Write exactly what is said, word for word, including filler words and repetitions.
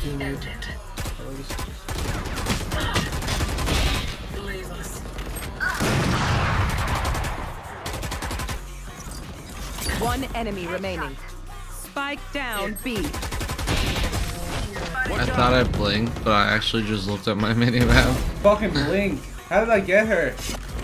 One enemy remaining. Spike down B. I thought I blinked, but I actually just looked at my minimap. Fucking blink. How did I get her?